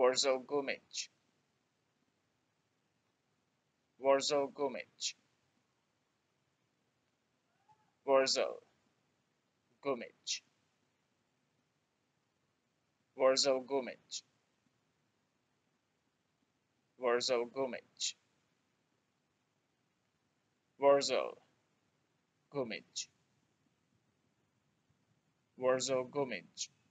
Wurzel Gummidge, Wurzel Gummidge, Wurzel Gummidge, Wurzel Gummidge, Wurzel Gummidge, Wurzel Gummidge, Wurzel Gummidge.